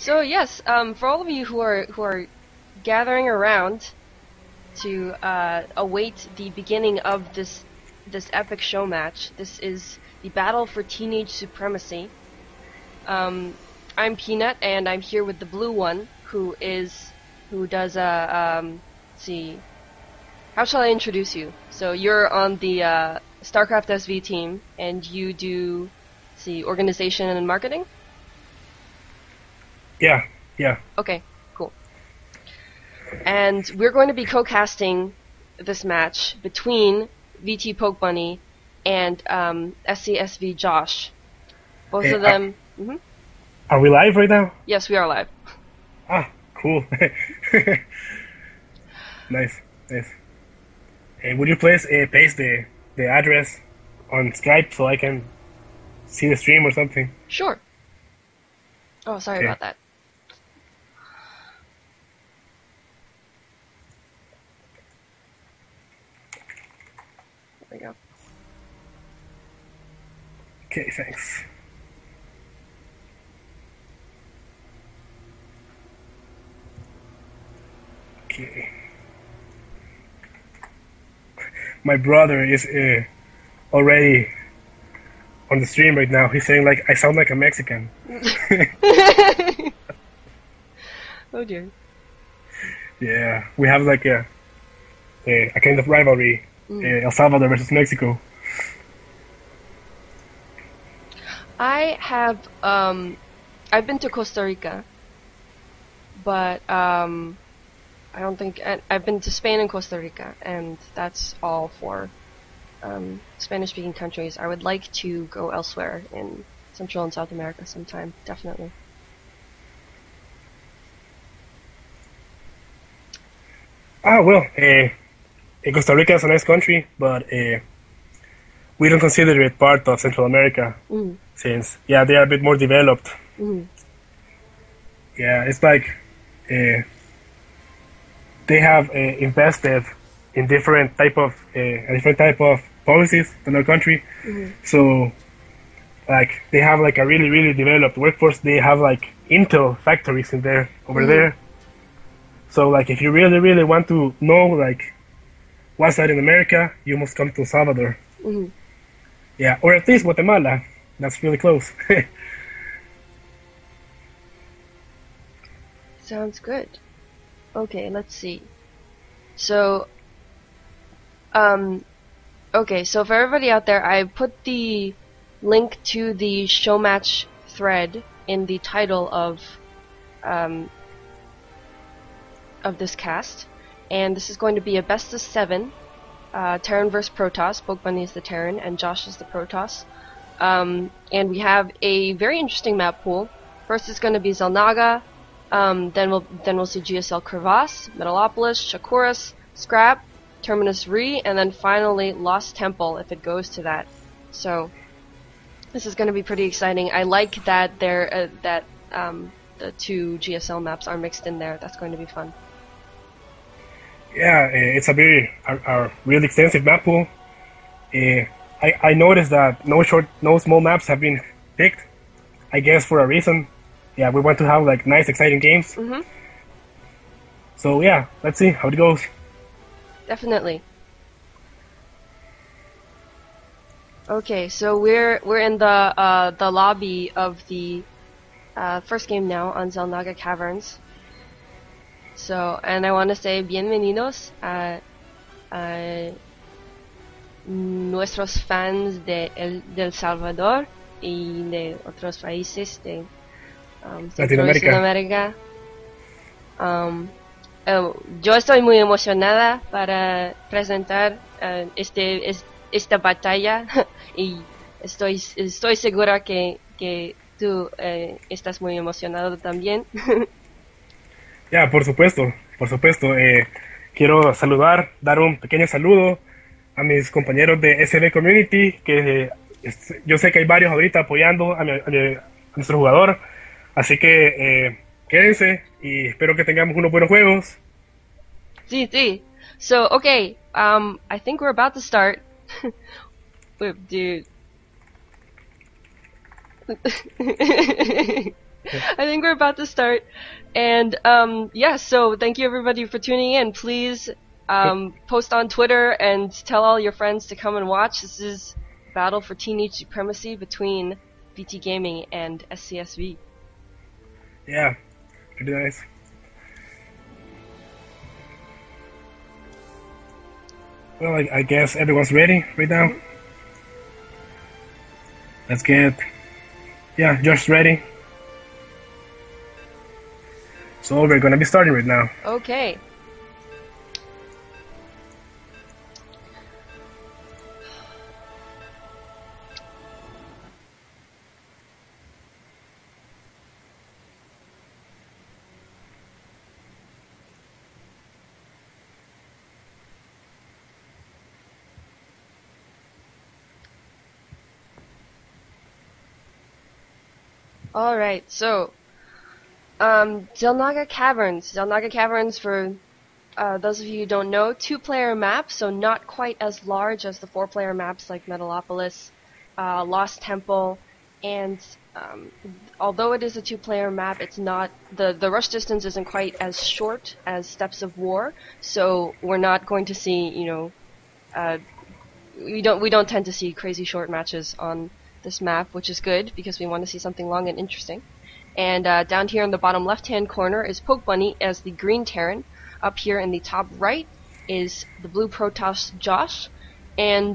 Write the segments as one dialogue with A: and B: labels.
A: So yes, for all of you who are gathering around to await the beginning of this epic show match, this is the battle for teenage supremacy. I'm Peanut, and I'm here with the blue one, who does let's see, how shall I introduce you? So you're on the StarCraft SV team, and you do, let's see, organization and marketing.
B: Yeah.
A: Okay, cool. And we're going to be co-casting this match between VT Poke Bunny and SCSV Josh. Both of them.
B: Are we live right now?
A: Yes, we are live.
B: Ah, cool. Nice. Would you please paste the address on Skype so I can see the stream or something?
A: Sure. Oh, sorry about that. There we go.
B: Okay, thanks. Okay. My brother is already on the stream right now. He's saying like I sound like a Mexican.
A: Oh dear.
B: Yeah, we have like a kind of rivalry, El Salvador versus Mexico.
A: I've been to Costa Rica, but I don't think I've been to Spain and Costa Rica, and that's all for Spanish-speaking countries. I would like to go elsewhere in Central and South America sometime, definitely.
B: Well, Costa Rica is a nice country, but we don't consider it part of Central America since, they are a bit more developed. Yeah, it's like they have invested in a different type of policies in our country. So, like, they have like a really developed workforce. They have like Intel factories over there. So, like, if you really want to know like what's that in America, you must come to El Salvador. Yeah, or at least Guatemala. That's really close.
A: Sounds good. Okay, let's see. So, okay, so for everybody out there, I put the link to the show match thread in the title of this cast, and this is going to be a best of 7. Terran vs Protoss. Poke Bunny is the Terran, and Josh is the Protoss. And we have a very interesting map pool. First is going to be Xel'Naga. Then we'll see GSL Crevasse, Metalopolis, Shakuras, Scrap, Terminus Re, and then finally Lost Temple if it goes to that. So this is going to be pretty exciting. I like that the 2 GSL maps are mixed in there. That's going to be fun.
B: Yeah, it's a really extensive map pool. I noticed that no small maps have been picked. I guess for a reason. Yeah, we want to have like nice, exciting games. So yeah, let's see how it goes.
A: Definitely. Okay, so we're in the lobby of the first game now on Xel'Naga Caverns. So, and I want to say bienvenidos a nuestros fans de El Salvador y de otros países de Centro y Sudamérica. Yo estoy muy emocionada para presentar esta batalla y estoy segura que tú estás muy emocionado también.
B: Ya, por supuesto. Quiero dar un pequeño saludo a mis compañeros de SB Community, que yo sé que hay varios ahorita apoyando a nuestro jugador, así que quédense y espero que tengamos unos buenos juegos.
A: Sí. So, okay, I think we're about to start. Wait, dude. I think we're about to start. And yeah, so thank you everybody for tuning in. Please post on Twitter and tell all your friends to come and watch. This is Battle for Teenage Supremacy between VT Gaming and SCSV.
B: Yeah, pretty nice. Well, I guess everyone's ready right now. Let's get, yeah, Josh ready. So we're gonna be starting right now.
A: Okay. Alright, so Xel'Naga Caverns. Xel'Naga Caverns, for those of you who don't know, 2-player map, so not quite as large as the 4-player maps like Metalopolis, Lost Temple, and although it is a 2-player map, it's not the rush distance isn't quite as short as Steps of War, so we're not going to see, we don't tend to see crazy short matches on this map, which is good because we want to see something long and interesting. And down here in the bottom left-hand corner is Poke Bunny as the green Terran. Up here in the top right is the blue Protoss Josh. And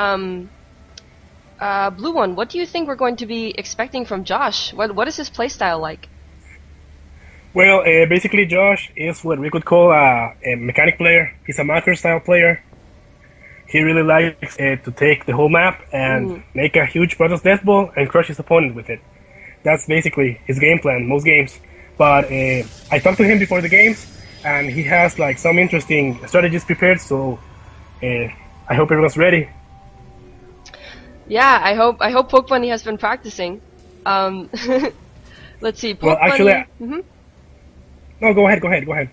A: blue one, what do you think we're going to be expecting from Josh? What is his playstyle like?
B: Well, basically Josh is what we could call a mechanic player. He's a macro style player. He really likes to take the whole map and make a huge Protoss death ball and crush his opponent with it. That's basically his game plan, most games. But I talked to him before the games, and he has like some interesting strategies prepared, so I hope everyone's ready.
A: Yeah, I hope Poke Bunny has been practicing. Let's see, Poke
B: Well, actually,
A: Bunny...
B: No, go ahead.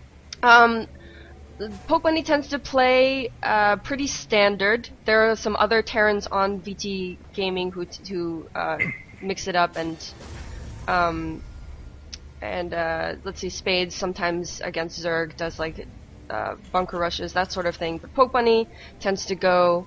A: Poke Bunny tends to play pretty standard. There are some other Terrans on VT Gaming who mix it up, and let's see, Spades sometimes against Zerg does like bunker rushes, that sort of thing. But Poke Bunny tends to go,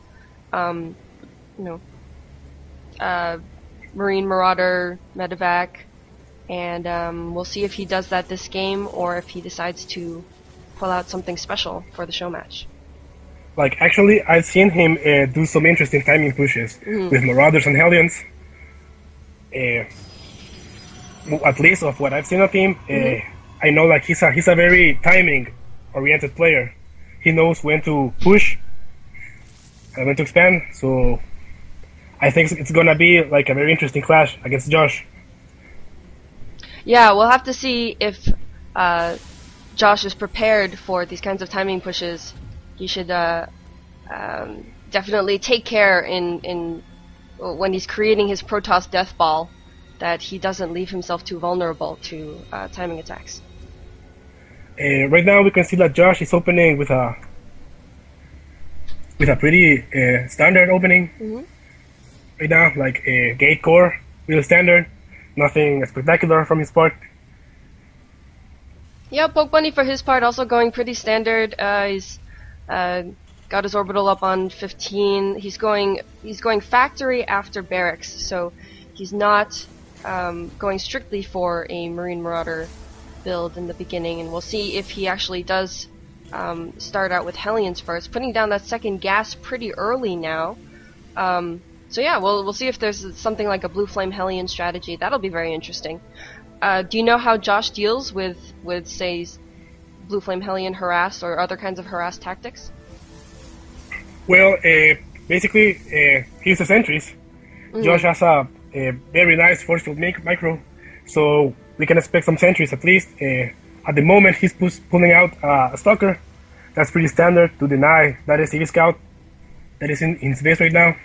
A: Marine Marauder, Medevac, and we'll see if he does that this game or if he decides to pull out something special for the show match.
B: Like, actually, I've seen him do some interesting timing pushes with Marauders and Hellions. At least of what I've seen of him, I know like he's a very timing-oriented player. He knows when to push and when to expand. So I think it's gonna be like a very interesting clash against Josh.
A: Yeah, we'll have to see if Josh is prepared for these kinds of timing pushes. He should definitely take care in when he's creating his Protoss death ball that he doesn't leave himself too vulnerable to timing attacks.
B: Right now we can see that Josh is opening with a pretty standard opening. Right now, like a gate core, really standard, nothing spectacular from his part.
A: Yeah, Poke Bunny for his part also going pretty standard. He's got his orbital up on 15. He's going factory after barracks, so he's not going strictly for a Marine Marauder build in the beginning, and we'll see if he actually does start out with Hellions first, putting down that second gas pretty early now. So yeah, we'll see if there's something like a Blue Flame Hellion strategy. That'll be very interesting. Do you know how Josh deals with say, Blue Flame Hellion harass or other kinds of harass tactics?
B: Well, basically, he uses sentries. Josh has a very nice force field micro, so we can expect some sentries at least. At the moment, he's pulling out a stalker. That's pretty standard to deny that is EV Scout that is in his base right now.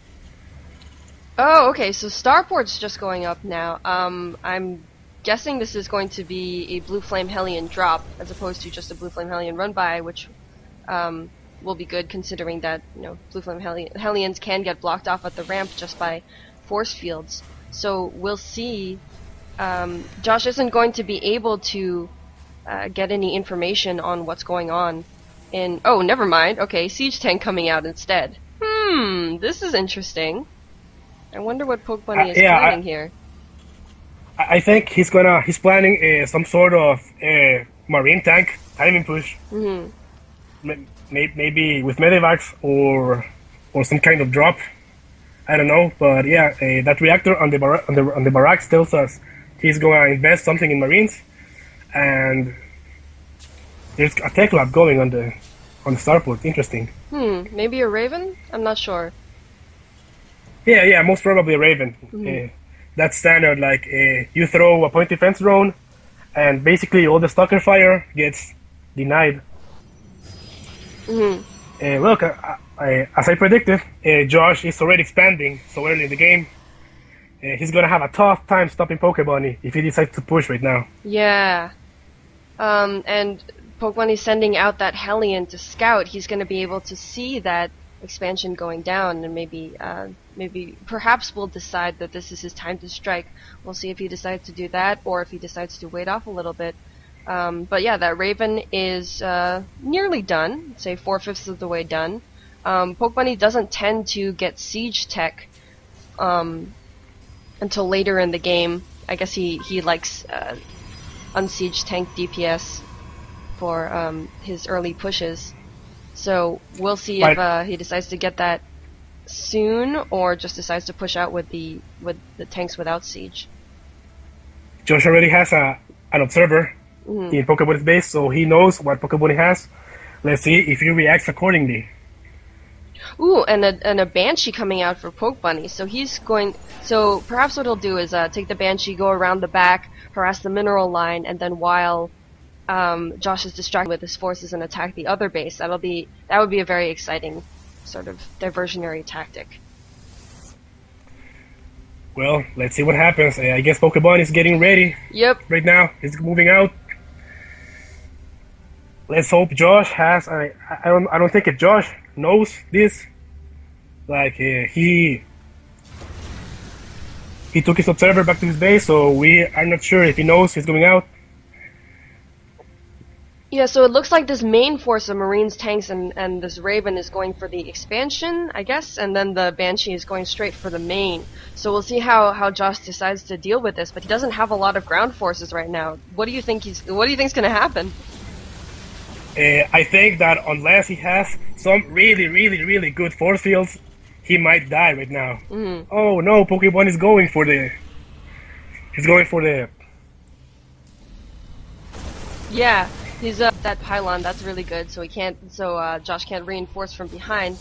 A: Oh, okay, so Starport's just going up now. I'm guessing this is going to be a Blue Flame Hellion drop, as opposed to just a Blue Flame Hellion run-by, which will be good considering that, Blue Flame Hellions can get blocked off at the ramp just by force fields. So we'll see Josh isn't going to be able to get any information on what's going on. Oh, never mind. Okay, Siege Tank coming out instead. This is interesting. I wonder what Poke Bunny is planning here.
B: I think he's planning some sort of Marine tank timing push. Maybe with Medivacs or some kind of drop. I don't know, but yeah, that reactor on the barracks tells us he's going to invest something in Marines, and there's a tech lab going on the starport. Interesting.
A: Maybe a Raven? I'm not sure.
B: Yeah, most probably a Raven. That's standard. Like you throw a point defense drone, and basically all the stalker fire gets denied. Look, as I predicted, Josh is already expanding so early in the game. He's gonna have a tough time stopping Pokebunny if he decides to push right now.
A: Yeah. And Pokebunny's sending out that Hellion to scout. He's gonna be able to see that expansion going down, and perhaps will decide that this is his time to strike. We'll see if he decides to do that, or if he decides to wait off a little bit. But yeah, that Raven is nearly done, say 4/5 of the way done. Pokebunny doesn't tend to get siege tech until later in the game. I guess he likes unsiege tank DPS for his early pushes. So we'll see if he decides to get that soon, or just decides to push out with the tanks without siege.
B: Josh already has an observer in Pokebunny's base, so he knows what Pokebunny has. Let's see if he reacts accordingly.
A: Ooh, and a Banshee coming out for Pokebunny. So perhaps what he'll do is take the Banshee, go around the back, harass the mineral line, and then while Josh is distracted with his forces and attack the other base. That would be a very exciting sort of diversionary tactic.
B: Well, let's see what happens. I guess Pokebunny is getting ready.
A: Yep.
B: Right now, he's moving out. Let's hope Josh has. I don't think if Josh knows this. Like he took his observer back to his base, so we are not sure if he knows he's going out.
A: Yeah, so it looks like this main force of Marines, tanks, and this Raven is going for the expansion, I guess, and then the Banshee is going straight for the main. So we'll see how Josh decides to deal with this, but he doesn't have a lot of ground forces right now. What do you think's going to happen?
B: I think that unless he has some really, really, really good force fields, he might die right now. Oh no, Pokemon is going for the. He's going for the.
A: Yeah. He's that pylon. That's really good. So Josh can't reinforce from behind.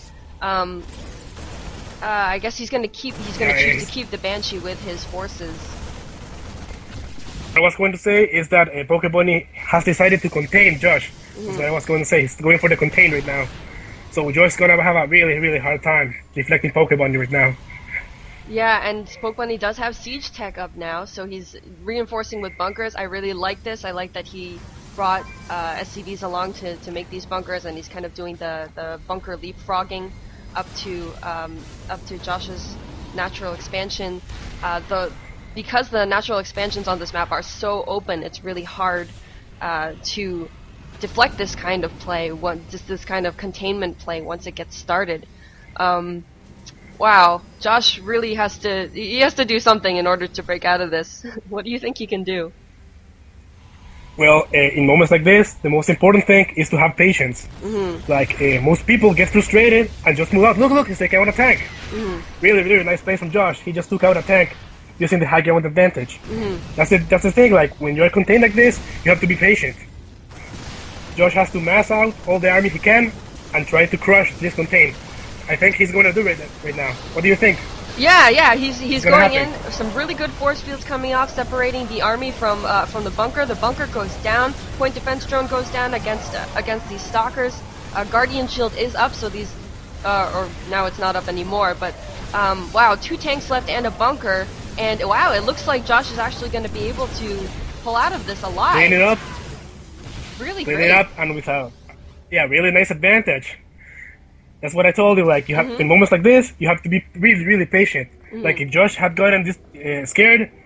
A: I guess he's gonna choose to keep the Banshee with his forces.
B: What I was going to say is that Pokebunny has decided to contain Josh. That's what I was going to say. He's going for the contain right now. So Josh's gonna have a really, really hard time deflecting Pokebunny right now.
A: Yeah, and Pokebunny does have siege tech up now, so he's reinforcing with bunkers. I really like this. I like that he brought SCVs along to make these bunkers, and he's kind of doing the bunker leapfrogging up to Josh's natural expansion. Because the natural expansions on this map are so open, it's really hard to deflect this kind of play, this kind of containment play once it gets started. Wow, Josh really has to do something in order to break out of this. What do you think he can do?
B: Well, in moments like this, the most important thing is to have patience. Like, most people get frustrated and just move out. Look, he's taking out a tank. Really, really nice play from Josh. He just took out a tank using the high ground advantage. That's the thing. Like, when you're contained like this, you have to be patient. Josh has to mass out all the army he can and try to crush this contain. I think he's going to do it right now. What do you think?
A: Yeah, he's going in. Some really good force fields coming off, separating the army from the bunker. The bunker goes down. Point defense drone goes down against these stalkers. Guardian shield is up, so these, or now it's not up anymore. But wow, 2 tanks left and a bunker, and wow, it looks like Josh is actually going to be able to pull out of this alive.
B: Clean it up.
A: Really
B: Clean
A: great.
B: it up and without, really nice advantage. That's what I told you. Like, you have in moments like this, you have to be really, really patient. Like, if Josh had gotten this scared,